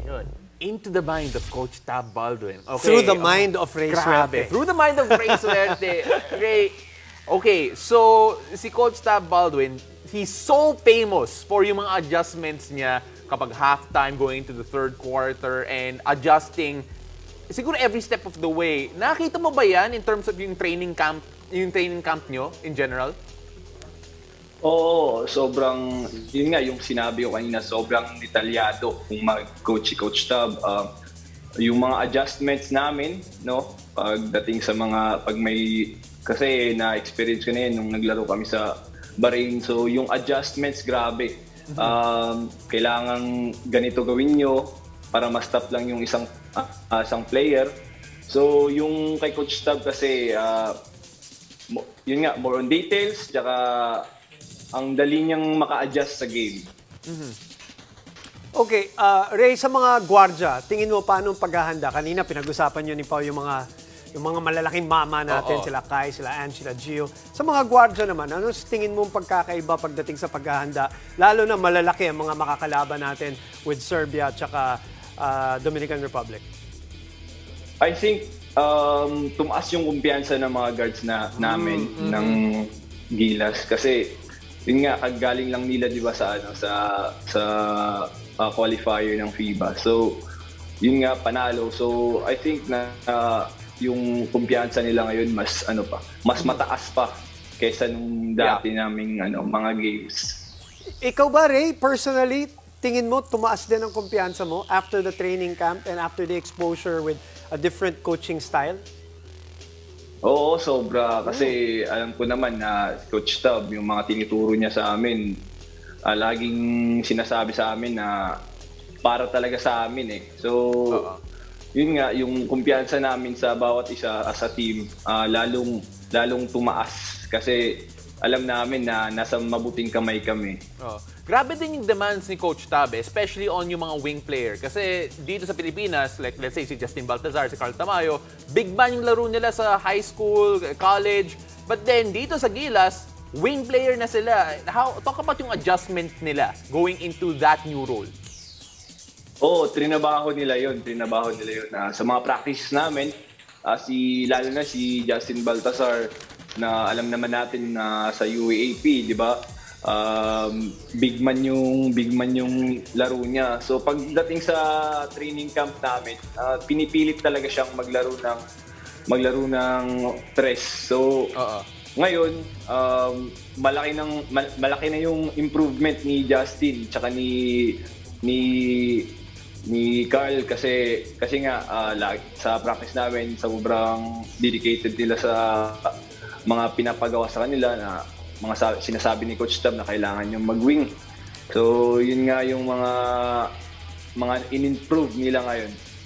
Yun. Into the mind of Coach Tab Baldwin. Okay. Through the mind of Ray Grabe. Suerte. Through the mind of Ray Suerte. Ray, okay, so si Coach Tab Baldwin, he's so famous for yung mga adjustments niya kapag halftime, going to the third quarter, and adjusting siguro every step of the way. Nakita mo ba yan in terms of yung training camp nyo in general? Oo, sobrang, yun nga yung sinabi ko kanina, sobrang detalyado kung mag-coach si Coach Tab. Yung mga adjustments namin, no, pagdating sa mga, pag may, kasi na-experience ko na yan nung naglaro kami sa Bahrain. So yung adjustments, grabe. Kailangan ganito gawin nyo para ma-stop lang yung isang player. So yung kay Coach Tab kasi, yun nga, more on details, tsaka ang dali niyang maka-adjust sa game. Okay, Ray, sa mga gwardya, tingin mo paano paghahanda? Kanina pinag-usapan niyo ni Pao yung mga malalaking mama natin, sila Kai, sila Ann, sila Gio. Sa mga gwardya naman, ano tingin mo pagkakaiba pagdating sa paghahanda? Lalo na malalaki ang mga makakalaban natin with Serbia at saka Dominican Republic. I think tumaas yung kumpiyansa ng mga guards namin ng Gilas kasi yun nga, galing lang nila 'di ba sa qualifier ng FIBA. So yun nga, panalo. So I think na yung kumpiyansa nila ngayon mas mataas pa kaysa nung dati naming mga games. Ikaw ba, Ray, personally, tingin mo tumaas din ang kumpiyansa mo after the training camp and after the exposure with a different coaching style? Oo, sobra. Kasi alam ko naman na Coach Tab, yung mga tinuturo niya sa amin, laging sinasabi sa amin na para talaga sa amin eh. So, yun nga, yung kumpiyansa namin sa bawat isa as a team, lalong tumaas. Kasi alam namin na nasa mabuting kamay kami. Grabe din yung demands ni Coach Tab, especially on yung mga wing player. Kasi dito sa Pilipinas, like let's say si Justin Baltazar, si Carl Tamayo, big man yung laro nila sa high school, college. But then dito sa Gilas, wing player na sila. Talk about yung adjustment nila going into that new role. Oo, trinabaho nila yun. Sa mga practices namin, lalo na si Justin Baltazar, na alam naman natin na sa UAAP, di ba? Big man yung laro niya. So pagdating sa training camp namin, pinipilit talaga siyang maglaro ng tres. So ngayon, malaki na yung improvement ni Justin tsaka ni Carl kasi nga sa practice namin sobrang dedicated nila sa mga pinapagawa sa kanila na mga sinasabi ni Coach Tab na kailangan yung mag-wing. So, yun nga yung mga in-improve nila ngayon.